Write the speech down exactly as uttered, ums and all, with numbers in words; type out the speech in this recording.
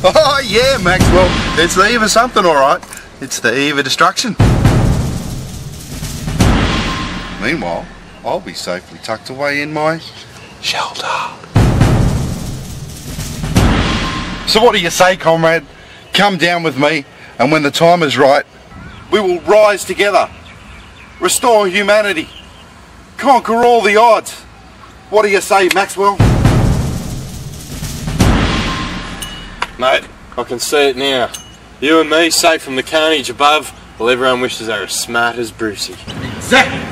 Oh yeah, Maxwell, it's the eve of something, alright. It's the eve of destruction. Meanwhile, I'll be safely tucked away in my shelter. So what do you say, comrade? Come down with me, and when the time is right, we will rise together, restore humanity, conquer all the odds. What do you say, Maxwell? Mate, I can see it now. You and me, safe from the carnage above, while everyone wishes they were as smart as Brucey. Exactly.